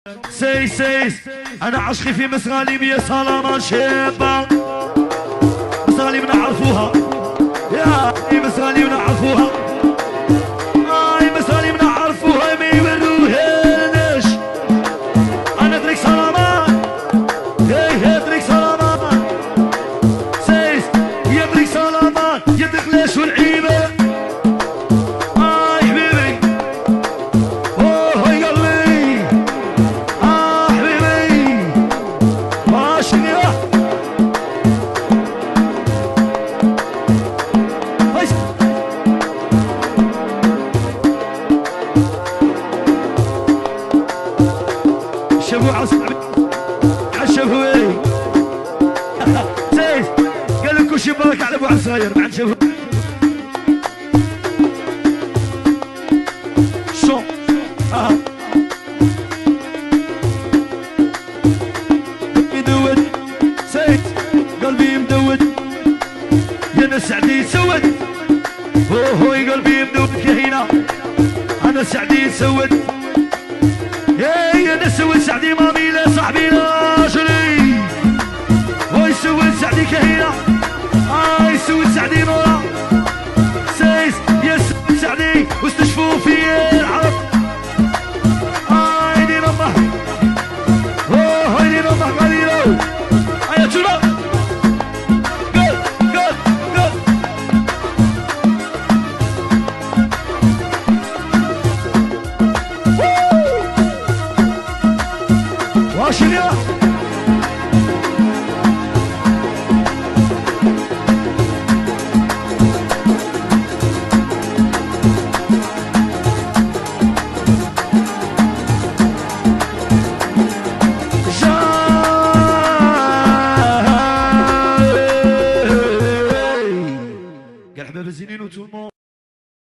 سيس انا عشقي في مسغاليم يا سلامة شابة مسغاليم نعرفوها يا مسغاليم نعرفوها مسغاليم نعرفوها ما يوروهالناش انا دريك سلامة يا دريك سلامة سيس يا دريك سلامة يا دخلاش والعيبة شافوا عشافوا ايه سيف قال لكم شي برك على ابو عصاير بعد شافوا شو يدود سيف قلبي مدود يا ناس سعدي سود هو قلبي مدود كهينه انا سعدي سود يا نسوي سعدي مامي لا صاحبي لا شري هو يسوي سعدي كهينة يسوي سعدي نورا سيس يسوي سعدي واستشفوا في العرب هايدي نمه هايدي نمه قليلو يا تشولا قل واشنيا قال حباب الزينين وتلمو